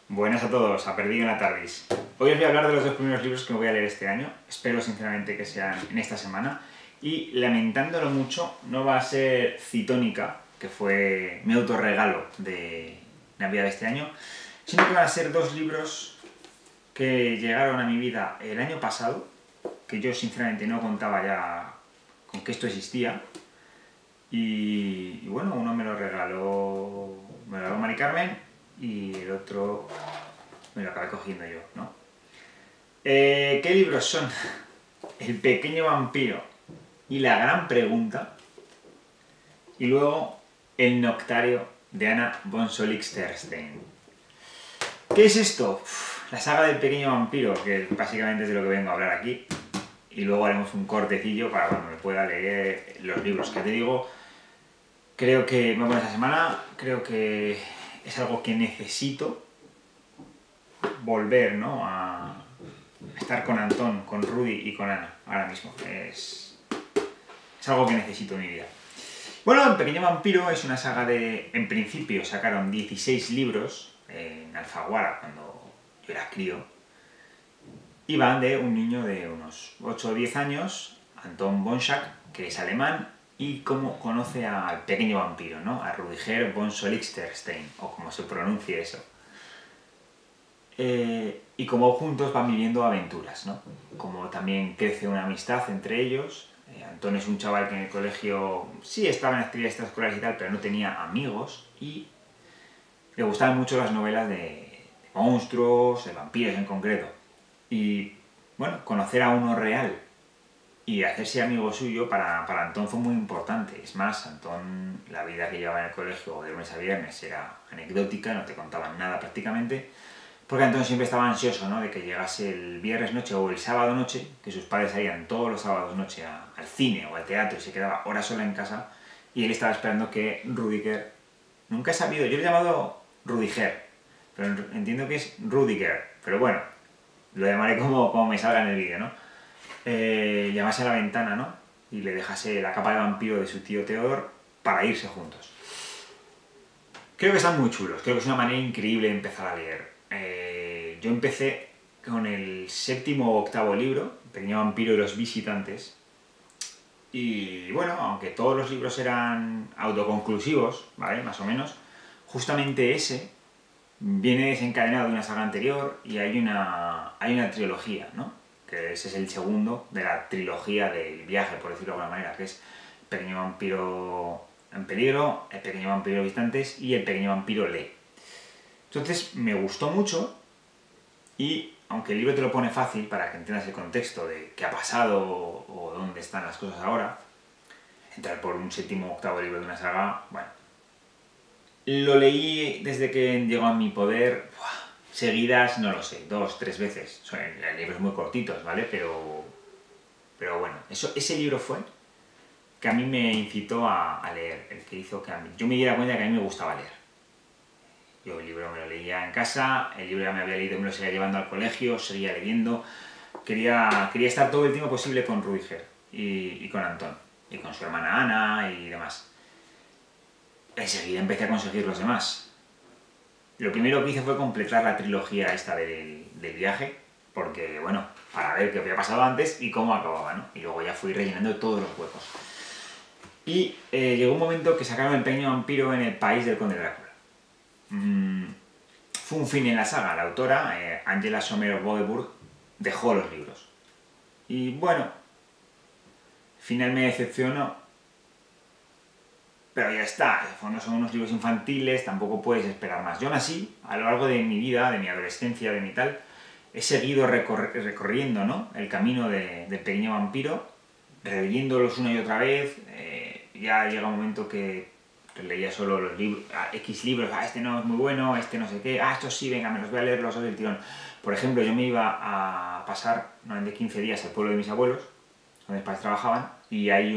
Buenas a todos, a Perdido en la Tardis. Hoy os voy a hablar de los dos primeros libros que me voy a leer este año. Espero sinceramente que sean en esta semana. Y lamentándolo mucho, no va a ser Citónica, que fue mi autorregalo de Navidad de este año, sino que van a ser dos libros que llegaron a mi vida el año pasado, que yo sinceramente no contaba ya con que esto existía. Y bueno, uno me lo regaló Mari Carmen y el otro me lo acabé cogiendo yo, ¿no? ¿Qué libros son? El pequeño vampiro y la gran pregunta, y luego El Noctario de Anna von Solix-Terstein. ¿Qué es esto? La saga del pequeño vampiro, que básicamente es de lo que vengo a hablar aquí, y luego haremos un cortecillo para cuando me pueda leer los libros. Que te digo, creo que, bueno, esta semana creo que es algo que necesito volver, ¿no? A estar con Antón, con Rudy y con Ana ahora mismo. Es algo que necesito en mi vida. Bueno, El pequeño vampiro es una saga de... En principio sacaron 16 libros en Alfaguara cuando yo era crío. Y van de un niño de unos 8 o 10 años, Anton Bonschak, que es alemán, y cómo conoce al pequeño vampiro, ¿no? A Rudiger von Solix-Terstein, o como se pronuncie eso. Y cómo juntos van viviendo aventuras, ¿no? Como también crece una amistad entre ellos. Antón es un chaval que en el colegio sí estaba en actividades extraescolares y tal, pero no tenía amigos, y le gustaban mucho las novelas de monstruos, de vampiros en concreto. Y bueno, conocer a uno real y hacerse amigo suyo para Antón fue muy importante. Es más, Antón, la vida que llevaba en el colegio de lunes a viernes era anecdótica, no te contaban nada prácticamente, porque Antón siempre estaba ansioso, ¿no?, de que llegase el viernes noche o el sábado noche, que sus padres salían todos los sábados noche al cine o al teatro y se quedaba horas sola en casa, y él estaba esperando que Rudiger, nunca he sabido, yo le he llamado Rudiger, pero entiendo que es Rudiger, pero bueno, lo llamaré como me salga en el vídeo, ¿no? Llamase a la ventana, ¿no?, y le dejase la capa de vampiro de su tío Theodor para irse juntos. Creo que están muy chulos, creo que es una manera increíble de empezar a leer. Yo empecé con el séptimo o octavo libro, El pequeño vampiro y los visitantes, y bueno, aunque todos los libros eran autoconclusivos, ¿vale?, más o menos, justamente ese viene desencadenado de una saga anterior y hay una trilogía, ¿no?, que ese es el segundo de la trilogía del viaje, por decirlo de alguna manera, que es El pequeño vampiro en peligro, El pequeño vampiro y los visitantes y El pequeño vampiro lee. Entonces me gustó mucho, y aunque el libro te lo pone fácil para que entiendas el contexto de qué ha pasado o dónde están las cosas ahora, entrar por un séptimo o octavo libro de una saga, bueno, lo leí desde que llegó a mi poder, seguidas, no lo sé, 2 o 3 veces. Son libros muy cortitos, ¿vale? Pero bueno, ese libro fue que a mí me incitó a leer, el que hizo que yo me diera cuenta de que a mí me gustaba leer. Yo el libro me lo leía en casa, el libro ya me había leído, me lo seguía llevando al colegio, seguía leyendo. Quería estar todo el tiempo posible con Rudiger y con Antón, y con su hermana Ana y demás. Enseguida empecé a conseguir los demás. Lo primero que hice fue completar la trilogía esta del viaje, porque, bueno, para ver qué había pasado antes y cómo acababa, ¿no? Y luego ya fui rellenando todos los huecos. Y llegó un momento que sacaron El pequeño vampiro en el país del Conde Drácula. Fue un fin en la saga. La autora, Angela Sommer-Bodeburg, dejó los libros. Y bueno, al final me decepcionó, pero ya está, en el fondo son unos libros infantiles, tampoco puedes esperar más. Yo aún así, a lo largo de mi vida, de mi adolescencia, de mi tal, he seguido recorriendo, ¿no?, el camino del pequeño vampiro, releyéndolos una y otra vez. Ya llega un momento que leía solo los libros, X libros, este no es muy bueno, este no sé qué, estos sí, venga, me los voy a leer los dos del tirón. Por ejemplo, yo me iba a pasar de 15 días al pueblo de mis abuelos, donde mis padres trabajaban, y hay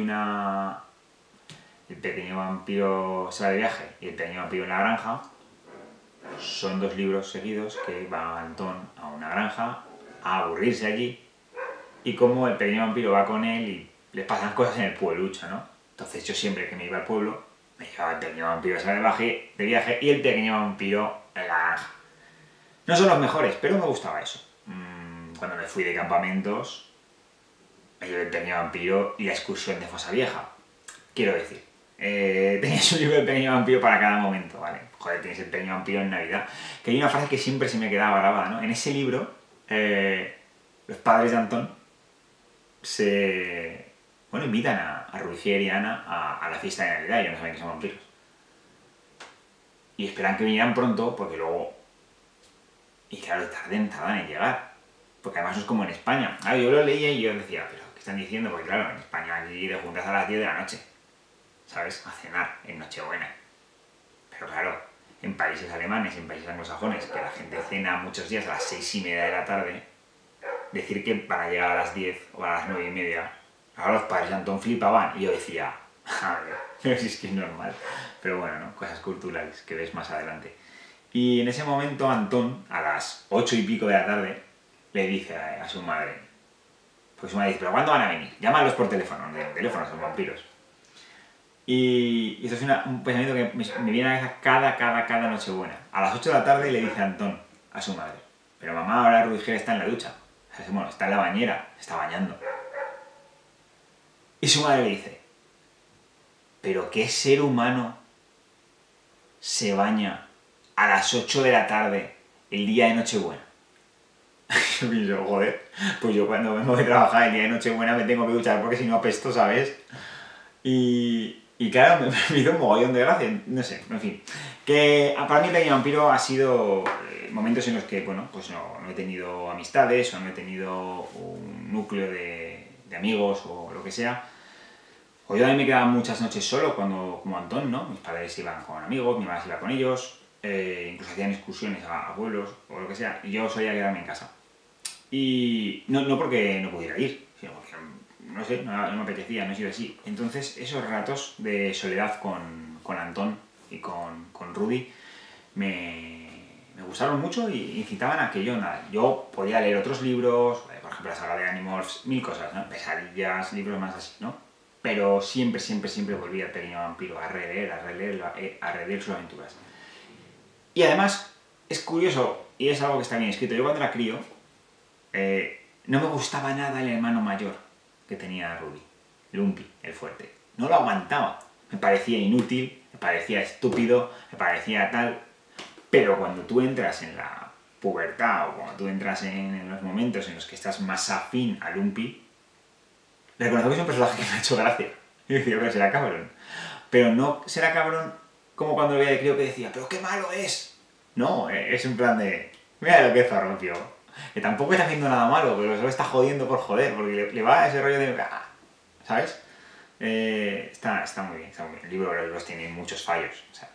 El pequeño vampiro se va de viaje y El pequeño vampiro en la granja. Son 2 libros seguidos que va Antón a una granja a aburrirse allí, y como el pequeño vampiro va con él y les pasan cosas en el pueblucho, ¿no? Entonces yo siempre que me iba al pueblo me llevaba El pequeño vampiro de viaje y El pequeño vampiro en la granja. No son los mejores, pero me gustaba eso. Cuando me fui de campamentos, me llevé el Pequeño Vampiro y la excursión de Fosa Vieja. Quiero decir, tenías un libro del Pequeño Vampiro para cada momento, ¿vale? Joder, tienes el Pequeño Vampiro en Navidad. Que hay una frase que siempre se me quedaba grabada, ¿no? En ese libro, los padres de Antón invitan a Rudiger y a Ana a la fiesta de Navidad, y ellos no saben que son vampiros. Y esperan que vinieran pronto, porque luego... Y claro, tardan en llegar. Porque además no es como en España. Yo lo leía y yo decía, pero ¿qué están diciendo? Porque claro, en España aquí te juntas a las 10 de la noche, ¿sabes? A cenar, en Nochebuena. Pero claro, en países alemanes, en países anglosajones, que la gente cena muchos días a las 6:30 de la tarde, decir que para llegar a las 10 o a las 9:30, ahora los padres de Antón flipaban. Y yo decía, a ver, pero si es que es normal. Pero bueno, ¿no? Cosas culturales que ves más adelante. Y en ese momento Antón, a las 8 y pico de la tarde, le dice a su madre, pues su madre dice, ¿pero cuándo van a venir? Llámalos por teléfono, el teléfono son vampiros. Y esto es un pensamiento que me viene a la cabeza cada Nochebuena. A las 8 de la tarde le dice Antón a su madre, pero mamá, ahora Rudiger está en la ducha. Bueno, está en la bañera, se está bañando. Y su madre le dice, ¿pero qué ser humano se baña a las 8 de la tarde el día de Nochebuena? Yo pienso, joder, pues yo cuando vengo de trabajar el día de Nochebuena me tengo que duchar porque si no apesto, ¿sabes? Y claro, me hizo un mogollón de gracia, no sé, en fin. Que para mí Pequeño Vampiro ha sido momentos en los que, bueno, pues no he tenido amistades o no he tenido un núcleo de amigos o lo que sea. O yo también me quedaba muchas noches solo como Antón, ¿no? Mis padres iban con amigos, mi madre se iba con ellos, incluso hacían excursiones a pueblos o lo que sea, y yo solía quedarme en casa. Y no porque no pudiera ir, sino porque, no sé, no me apetecía, no he sido así. Entonces, esos ratos de soledad con Antón y con Rudy me gustaron mucho y incitaban a que yo podía leer otros libros, por ejemplo la saga de Animorphs, mil cosas, ¿no? Pesadillas, libros más así, ¿no? Pero siempre volvía al Pequeño Vampiro a releer sus aventuras. Y además, es curioso, y es algo que está bien escrito, yo cuando era crío, no me gustaba nada el hermano mayor que tenía Rudy, Lumpy, el fuerte. No lo aguantaba. Me parecía inútil, me parecía estúpido, me parecía tal. Pero cuando tú entras en la pubertad o cuando tú entras en los momentos en los que estás más afín a Lumpy, reconozco que es un personaje que me ha hecho gracia. Y decía, pero será cabrón. Pero no será cabrón como cuando lo veía de crío que decía, pero qué malo es. No, es un plan de, mira lo que es zorro, tío. Que tampoco está haciendo nada malo, pero solo está jodiendo por joder, porque le va ese rollo de... ¿Sabes? Está muy bien, está muy bien. El libro de los libros tiene muchos fallos, o sea,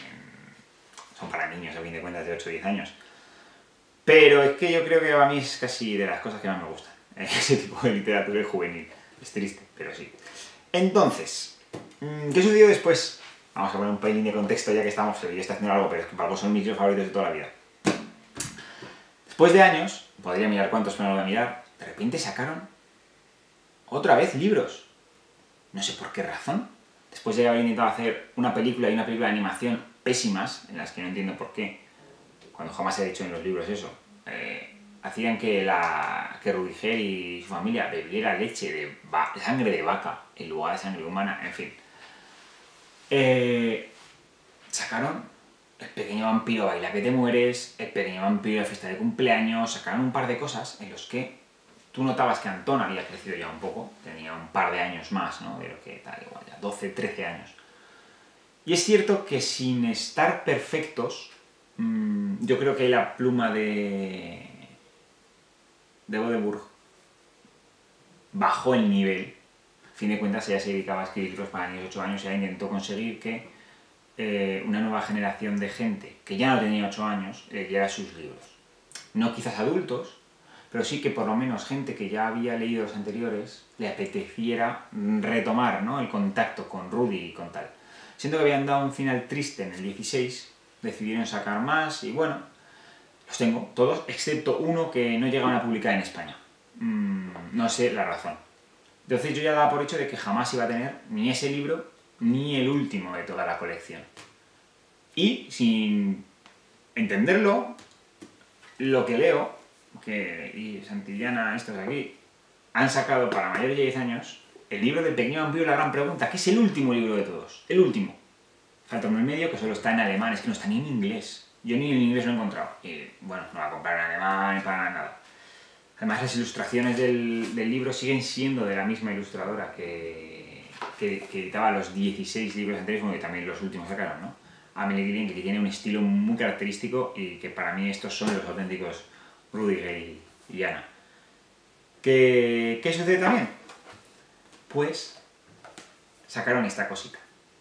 son para niños, a fin de cuentas, de 8 o 10 años. Pero es que yo creo que a mí es casi de las cosas que más me gustan, ese tipo de literatura juvenil. Es triste, pero sí. Entonces, ¿qué sucedió después? Vamos a poner un pelín de contexto ya que estamos, yo estoy haciendo algo, pero es que para vos son mis libros favoritos de toda la vida. Después de años, podría mirar cuántos, pero no lo voy a mirar, de repente sacaron otra vez libros. No sé por qué razón. Después de haber intentado hacer una película y una película de animación pésimas, en las que no entiendo por qué, cuando jamás he hecho en los libros eso, hacían que Rudiger y su familia bebiera leche de sangre de vaca en lugar de sangre humana, en fin. Sacaron El Pequeño Vampiro Baila que te mueres, El Pequeño Vampiro de Fiesta de Cumpleaños, sacaron un par de cosas en los que tú notabas que Antón había crecido ya un poco, tenía un par de años más, ¿no? De lo que tal, igual ya 12, 13 años. Y es cierto que sin estar perfectos, yo creo que la pluma de Bodeburg bajó el nivel. A fin de cuentas, ella se dedicaba a escribir libros para niños de 8 años y ella intentó conseguir que una nueva generación de gente que ya no tenía 8 años leyera sus libros. No quizás adultos, pero sí que por lo menos gente que ya había leído los anteriores le apeteciera retomar, ¿no?, el contacto con Rudy y con tal. Siento que habían dado un final triste en el 16, decidieron sacar más y bueno, los tengo todos, excepto uno que no llegaron a publicar en España. No sé la razón. Entonces yo ya daba por hecho de que jamás iba a tener ni ese libro ni el último de toda la colección. Y sin entenderlo, lo que leo, y Santillana, estos de aquí, han sacado para mayores de 10 años el libro del pequeño vampiro y la gran pregunta, que es el último libro de todos, el último. Falta uno en medio que solo está en alemán, es que no está ni en inglés. Yo ni en inglés lo he encontrado. Y bueno, no va a comprar en alemán ni para nada. Además, las ilustraciones del libro siguen siendo de la misma ilustradora que editaba los 16 libros anteriores, bueno, y también los últimos sacaron, ¿no? Amelie Gillian, que tiene un estilo muy característico y que para mí estos son los auténticos Rudiger y Anna. ¿Qué sucede también? Pues sacaron esta cosita.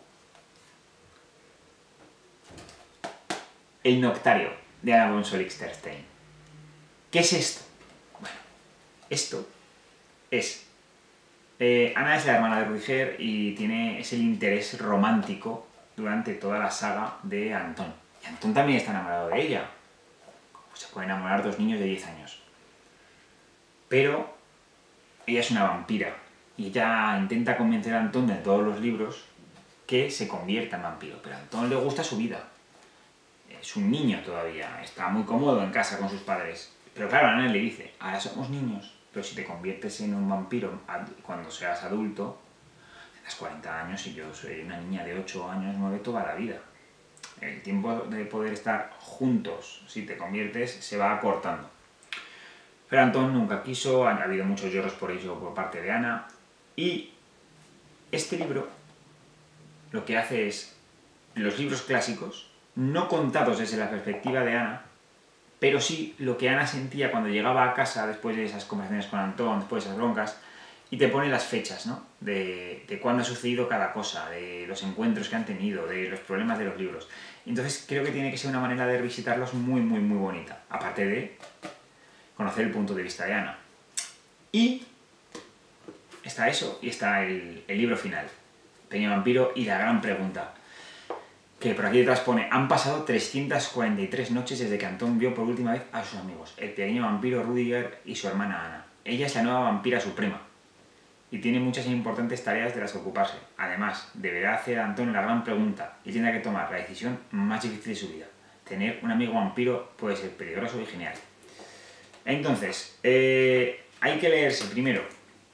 El Noctario, de Anna von Solix-Terstein. ¿Qué es esto? Bueno, esto es... Anna es la hermana de Rudiger y es el interés romántico durante toda la saga de Anton. Y Anton también está enamorado de ella. Se pueden enamorar dos niños de 10 años. Pero ella es una vampira y ella intenta convencer a Anton de todos los libros que se convierta en vampiro. Pero a Anton le gusta su vida. Es un niño todavía, está muy cómodo en casa con sus padres. Pero claro, Anna le dice, ahora somos niños, pero si te conviertes en un vampiro cuando seas adulto, tendrás 40 años y yo soy una niña de 8 años, 9 toda la vida. El tiempo de poder estar juntos, si te conviertes, se va acortando. Pero Anton nunca quiso, ha habido muchos lloros por ello por parte de Anna. Y este libro lo que hace es, los libros clásicos, no contados desde la perspectiva de Anna, pero sí lo que Anna sentía cuando llegaba a casa después de esas conversaciones con Anton, después de esas broncas, y te pone las fechas, ¿no? De cuándo ha sucedido cada cosa, de los encuentros que han tenido, de los problemas de los libros. Entonces creo que tiene que ser una manera de revisitarlos muy, muy, muy bonita, aparte de conocer el punto de vista de Anna. Y está eso, y está el libro final, Pequeño vampiro y la gran pregunta. Que por aquí detrás pone, han pasado 343 noches desde que Anton vio por última vez a sus amigos, el pequeño vampiro Rudiger y su hermana Anna. Ella es la nueva vampira suprema y tiene muchas e importantes tareas de las que ocuparse. Además, deberá hacer a Anton la gran pregunta y tendrá que tomar la decisión más difícil de su vida. Tener un amigo vampiro puede ser peligroso y genial. Entonces, hay que leerse primero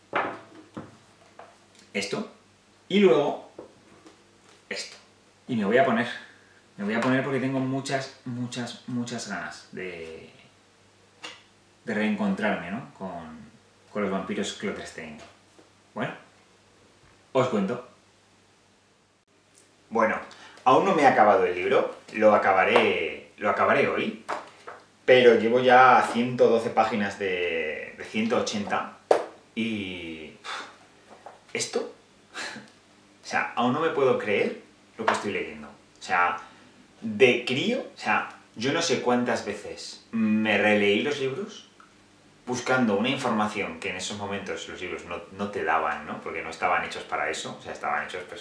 esto y luego esto. Y me voy a poner porque tengo muchas ganas de reencontrarme, ¿no? con los vampiros Klotterstein. Bueno, os cuento. Bueno, aún no me he acabado el libro, lo acabaré hoy, pero llevo ya 112 páginas de 180 y... ¿esto? O sea, aún no me puedo creer lo que estoy leyendo. O sea, de crío, o sea, yo no sé cuántas veces me releí los libros buscando una información que en esos momentos los libros no te daban, ¿no? Porque no estaban hechos para eso, o sea, estaban hechos, pues...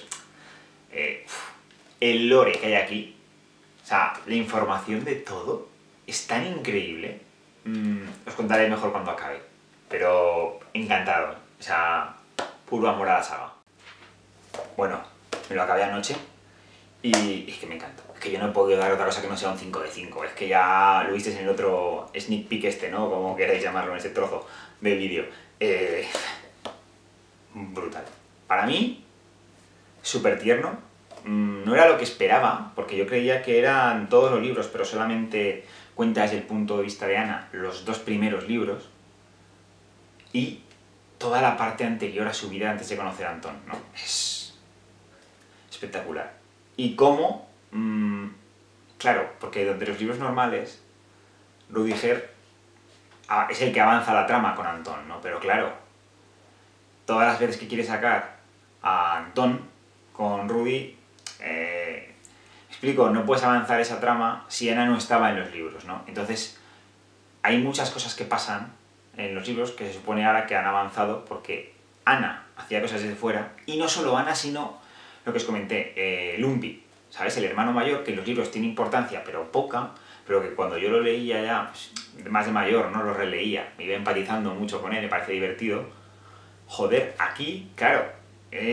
el lore que hay aquí, o sea, la información de todo es tan increíble. Os contaré mejor cuando acabe, pero encantado, o sea, puro amor a la saga. Bueno, me lo acabé anoche y es que me encanta. Es que yo no he podido dar otra cosa que no sea un 5 de 5. Es que ya lo visteis en el otro sneak peek este, ¿no? Como queráis llamarlo, en ese trozo del vídeo. Brutal. Para mí, súper tierno. No era lo que esperaba, porque yo creía que eran todos los libros, pero solamente cuenta desde el punto de vista de Anna los 2 primeros libros y toda la parte anterior a su vida antes de conocer a Anton, ¿no? Es espectacular. Y cómo, claro, porque de los libros normales, Rudiger es el que avanza la trama con Anton, ¿no? Pero claro, todas las veces que quiere sacar a Anton con Rudy, explico, no puedes avanzar esa trama si Anna no estaba en los libros, ¿no? Entonces, hay muchas cosas que pasan en los libros que se supone ahora que han avanzado porque Anna hacía cosas desde fuera, y no solo Anna, sino lo que os comenté, Lumpi, ¿sabes? El hermano mayor, que en los libros tiene importancia, pero poca, pero que cuando yo lo leía ya, pues, más de mayor, ¿no? Lo releía, me iba empatizando mucho con él, me parece divertido. Joder, aquí, claro,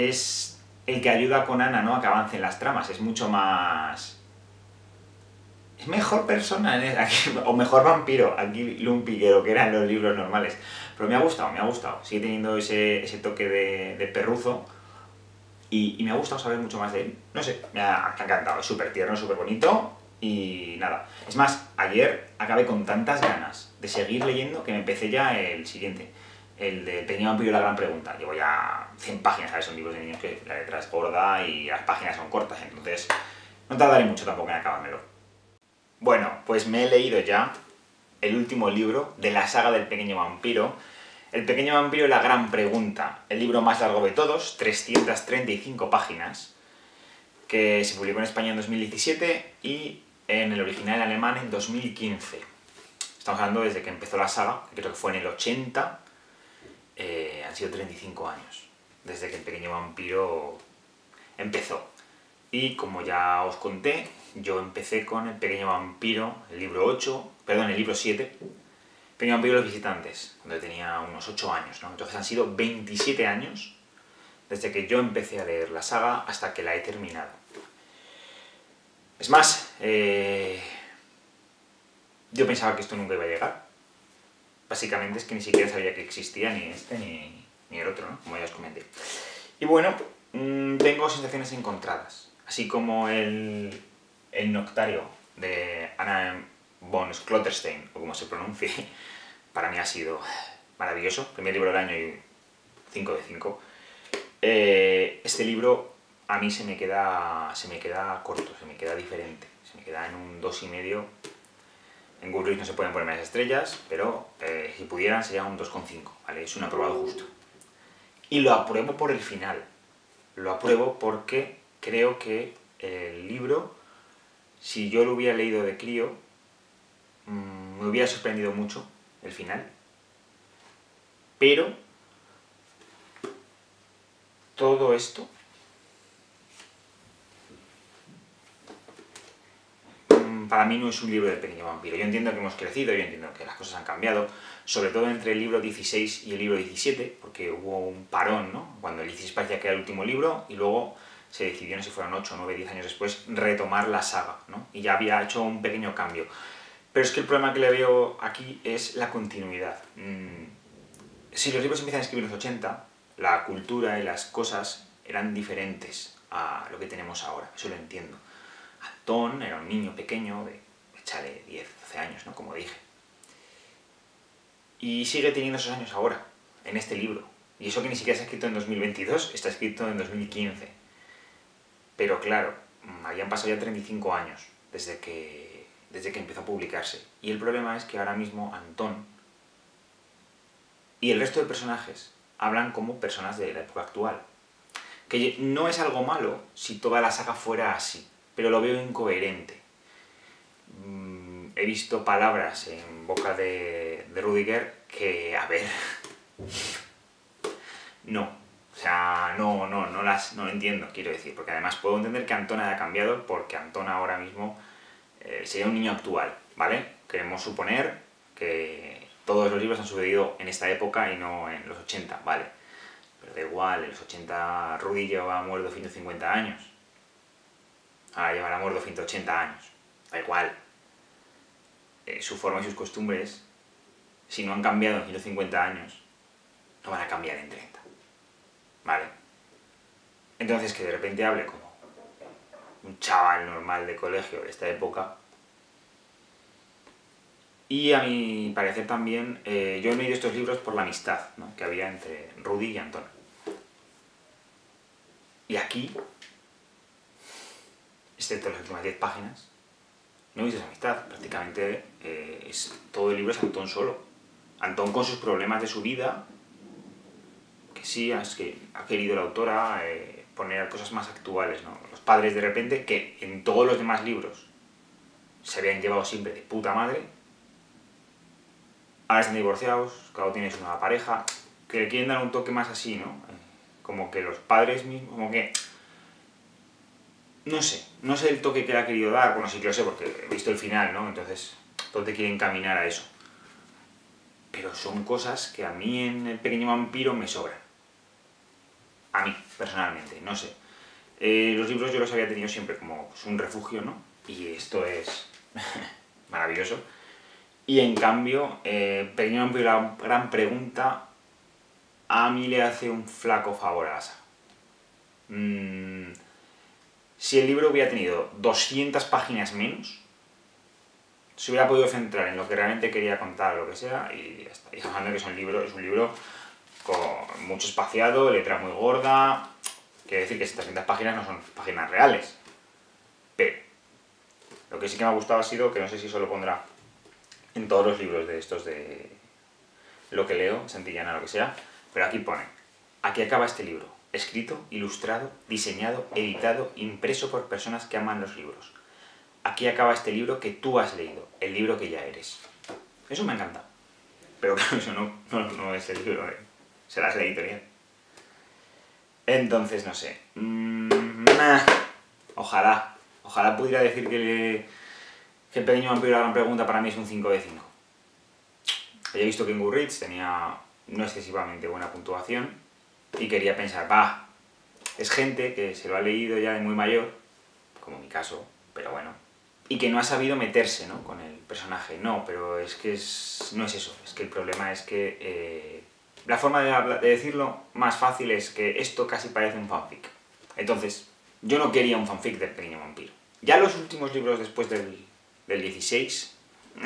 es el que ayuda con Anna, ¿no? A que avancen las tramas, es mucho más es mejor persona, o mejor vampiro, aquí Lumpi, que lo que eran los libros normales. Pero me ha gustado, me ha gustado. Sigue teniendo ese toque de perruzo y me ha gustado saber mucho más de él. No sé, me ha encantado, es súper tierno, súper bonito y nada. Es más, ayer acabé con tantas ganas de seguir leyendo que me empecé ya el siguiente. El de Pequeño Vampiro y la Gran Pregunta. Llevo ya 100 páginas, ¿sabes? Son libros de niños que la letra es gorda y las páginas son cortas, entonces no tardaré mucho tampoco en acabármelo. Bueno, pues me he leído ya el último libro de la saga del Pequeño Vampiro. El Pequeño Vampiro y la Gran Pregunta, el libro más largo de todos, 335 páginas, que se publicó en España en 2017 y en el original en alemán en 2015. Estamos hablando desde que empezó la saga, que creo que fue en el 80, han sido 35 años, desde que el Pequeño Vampiro empezó. Y como ya os conté, yo empecé con el Pequeño Vampiro, el libro 7, Pequeño Vampiro y los Visitantes, cuando tenía unos 8 años, ¿no? Entonces han sido 27 años desde que yo empecé a leer la saga hasta que la he terminado. Es más, yo pensaba que esto nunca iba a llegar. Básicamente es que ni siquiera sabía que existía ni este ni el otro, ¿no? Como ya os comenté. Y bueno, tengo sensaciones encontradas. Así como el Noctario de Anna von Klotterstein, o como se pronuncie, para mí ha sido maravilloso. Primer libro del año y 5 de 5. Este libro a mí se me queda corto, se me queda diferente. Se me queda en un 2,5. En Goodreads no se pueden poner más estrellas, pero si pudieran sería un 2,5, ¿vale? Es un aprobado justo. Y lo apruebo por el final. Lo apruebo porque creo que el libro, si yo lo hubiera leído de crío, me hubiera sorprendido mucho el final. Pero todo esto para mí no es un libro del Pequeño Vampiro. Yo entiendo que hemos crecido, yo entiendo que las cosas han cambiado, sobre todo entre el libro 16 y el libro 17, porque hubo un parón, ¿no? Cuando el 16 parecía que era el último libro, y luego se decidió, no sé si fueron 8, 9, 10 años después, retomar la saga, ¿no? Y ya había hecho un pequeño cambio. Pero es que el problema que le veo aquí es la continuidad. Si los libros empiezan a escribir en los 80, la cultura y las cosas eran diferentes a lo que tenemos ahora, eso lo entiendo. Antón era un niño pequeño de, échale, 10, 12 años, ¿no? Como dije. Y sigue teniendo esos años ahora, en este libro. Y eso que ni siquiera está escrito en 2022, está escrito en 2015. Pero claro, habían pasado ya 35 años desde que empezó a publicarse. Y el problema es que ahora mismo Antón y el resto de personajes hablan como personas de la época actual. Que no es algo malo si toda la saga fuera así, pero lo veo incoherente. He visto palabras en boca de Rudiger que, a ver, no. O sea, no lo entiendo, quiero decir, porque además puedo entender que Antón haya cambiado, porque Antón ahora mismo sería un niño actual, ¿vale? Queremos suponer que todos los libros han sucedido en esta época y no en los 80, ¿vale? Pero da igual, en los 80 Rudy llevaba muerto 150 años. Ahora llevará muerto 180 años. Da igual. Su forma y sus costumbres, si no han cambiado en 150 años, no van a cambiar en 30. ¿Vale? Entonces, que de repente hable como un chaval normal de colegio de esta época. Y a mi parecer también, yo he leído estos libros por la amistad, ¿no?, que había entre Rudy y Antón. Y aquí, excepto las últimas 10 páginas, no he visto esa amistad. Prácticamente todo el libro es Antón solo. Antón con sus problemas de su vida, que sí, es que ha querido la autora poner cosas más actuales, ¿no? Los padres de repente, que en todos los demás libros se habían llevado siempre de puta madre, ahora están divorciados, cada uno tiene su nueva pareja, que le quieren dar un toque más así, ¿no? Como que los padres mismos, como que... No sé el toque que le ha querido dar, bueno, sí que lo sé porque he visto el final, ¿no? Entonces, todo te quiere encaminar a eso. Pero son cosas que a mí en El Pequeño Vampiro me sobran. A mí, personalmente, no sé. Los libros yo los había tenido siempre como pues, un refugio, ¿no? Y esto es maravilloso. Y en cambio, Pequeño Vampiro y la Gran Pregunta a mí le hace un flaco favor a la saga. Si el libro hubiera tenido 200 páginas menos, se hubiera podido centrar en lo que realmente quería contar, lo que sea, y ya está. Y hablando que es un libro con mucho espaciado, letra muy gorda. Quiere decir que estas 200 páginas no son páginas reales. Pero lo que sí que me ha gustado ha sido, que no sé si eso lo pondrá en todos los libros de estos de lo que leo, Santillana, lo que sea, pero aquí pone: aquí acaba este libro, escrito, ilustrado, diseñado, editado, impreso por personas que aman los libros. Aquí acaba este libro que tú has leído, el libro que ya eres. Eso me ha encantado. Pero claro, eso no es el libro, será la editorial. Entonces, no sé. Ojalá pudiera decir que El Pequeño Vampiro y la Gran Pregunta para mí es un 5 de 5. He visto que en Goodreads tenía no excesivamente buena puntuación y quería pensar, es gente que se lo ha leído ya de muy mayor, como mi caso, pero bueno, y que no ha sabido meterse, ¿no?, con el personaje. No, pero es que no es eso. Es que el problema es que la forma de decirlo más fácil es que esto casi parece un fanfic. Entonces, yo no quería un fanfic del Pequeño Vampiro. Ya los últimos libros después del 16,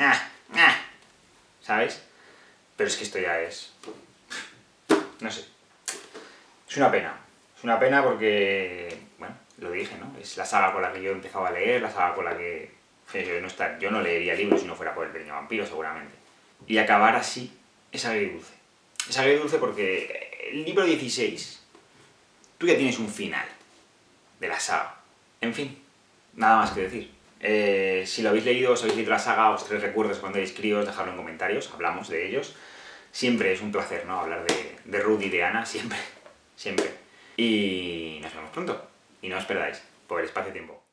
¿sabes? Pero es que esto ya es... no sé. Es una pena. Es una pena porque, bueno, lo dije, ¿no? Es la saga con la que yo empezaba a leer, la saga con la que... Yo no leería libros si no fuera por El Pequeño Vampiro, seguramente. Y acabar así es agridulce. Es agridulce porque el libro 16, tú ya tienes un final de la saga. En fin, nada más que decir. Si lo habéis leído, os habéis leído la saga, os traéis recuerdos cuando hayáis críos, dejadlo en comentarios, hablamos de ellos. Siempre es un placer, ¿no?, hablar de Ruth y de Anna, siempre, siempre. Y nos vemos pronto. Y no os perdáis, por el espacio-tiempo.